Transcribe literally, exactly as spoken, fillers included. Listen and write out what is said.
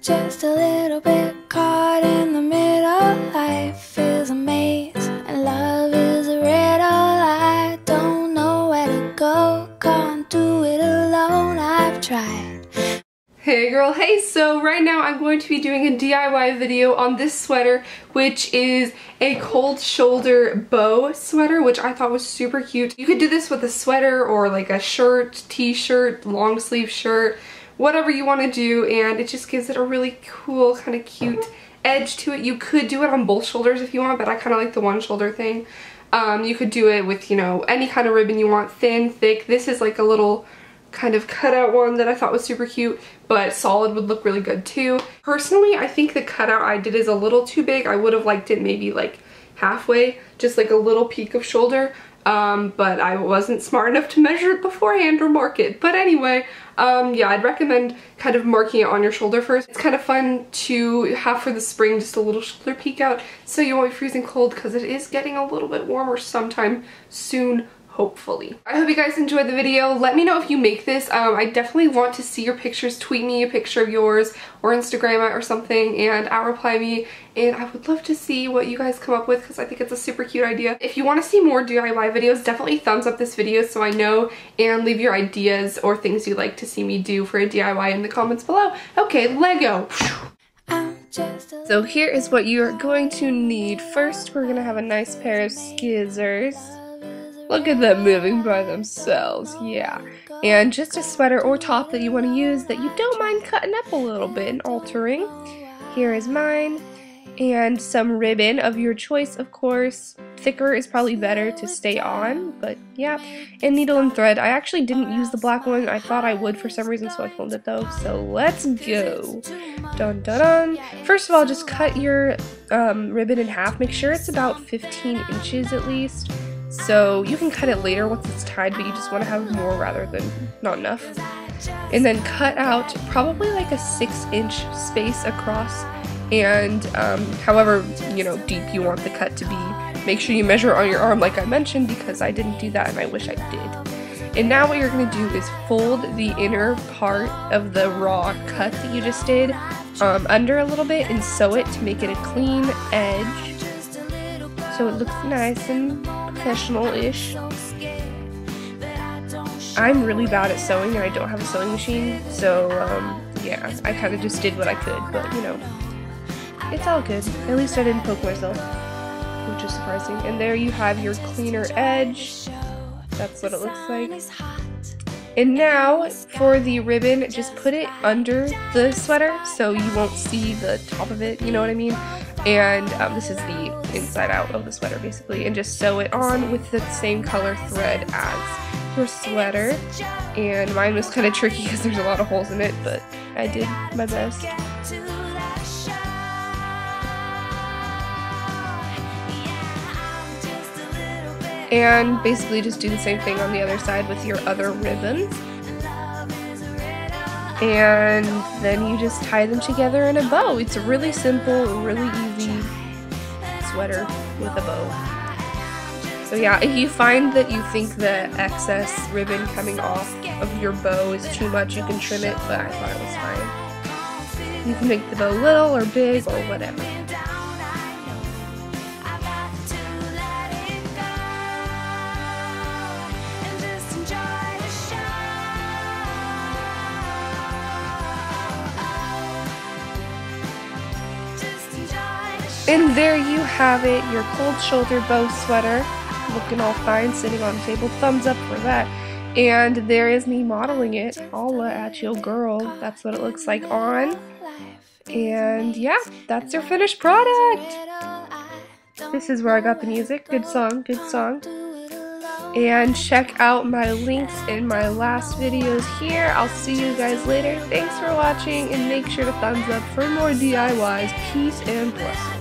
just a little bit caught in the middle. Life is a maze and love is a riddle. I don't know where to go, can't do it alone, I've tried. Hey girl, hey, so right now I'm going to be doing a D I Y video on this sweater, which is a cold shoulder bow sweater, which I thought was super cute. You could do this with a sweater or like a shirt, t-shirt, long sleeve shirt, whatever you want to do, and it just gives it a really cool kind of cute edge to it. You could do it on both shoulders if you want, but I kind of like the one shoulder thing. Um, you could do it with, you know, any kind of ribbon you want, thin, thick. This is like a little kind of cutout one that I thought was super cute, but solid would look really good too. Personally, I think the cutout I did is a little too big. I would have liked it maybe like halfway, just like a little peak of shoulder, um, but I wasn't smart enough to measure it beforehand or mark it. But anyway, um, yeah, I'd recommend kind of marking it on your shoulder first. It's kind of fun to have for the spring, just a little shoulder peek out so you won't be freezing cold, because it is getting a little bit warmer sometime soon, hopefully. I hope you guys enjoyed the video. Let me know if you make this. Um, I definitely want to see your pictures. Tweet me a picture of yours or Instagram it or something, and I'll reply me, and I would love to see what you guys come up with, because I think it's a super cute idea. If you want to see more D I Y videos, definitely thumbs up this video so I know, and leave your ideas or things you'd like to see me do for a D I Y in the comments below. Okay, Lego! So here is what you are going to need. First, we're gonna have a nice pair of scissors. Look at them moving by themselves, yeah. And just a sweater or top that you want to use that you don't mind cutting up a little bit and altering. Here is mine. And some ribbon of your choice, of course. Thicker is probably better to stay on, but yeah. And needle and thread. I actually didn't use the black one. I thought I would for some reason, so I filmed it though. So let's go. Dun dun dun. First of all, just cut your um, ribbon in half. Make sure it's about fifteen inches at least. So you can cut it later once it's tied, but you just want to have more rather than not enough. And then cut out probably like a six inch space across, and um, however, you know, deep you want the cut to be. Make sure you measure on your arm like I mentioned, because I didn't do that and I wish I did. And now what you're going to do is fold the inner part of the raw cut that you just did um, under a little bit and sew it to make it a clean edge, so it looks nice and professional-ish. I'm really bad at sewing and I don't have a sewing machine, so um, yeah, I kind of just did what I could, but you know, it's all good. At least I didn't poke myself, which is surprising. And there you have your cleaner edge. That's what it looks like. And now for the ribbon, just put it under the sweater so you won't see the top of it, you know what I mean? And um, this is the inside out of the sweater basically, and just sew it on with the same color thread as your sweater. And mine was kind of tricky because there's a lot of holes in it, but I did my best. And basically just do the same thing on the other side with your other ribbons. And then you just tie them together in a bow. It's a really simple, really easy sweater with a bow. So yeah, if you find that you think the excess ribbon coming off of your bow is too much, you can trim it, but I thought it was fine. You can make the bow little or big or whatever. And there you have it, your cold shoulder bow sweater, looking all fine, sitting on the table. Thumbs up for that. And there is me modeling it. Holla at your girl. That's what it looks like on. And yeah, that's your finished product. This is where I got the music. Good song, good song. And check out my links in my last videos here. I'll see you guys later. Thanks for watching, and make sure to thumbs up for more D I Ys. Peace and blessings.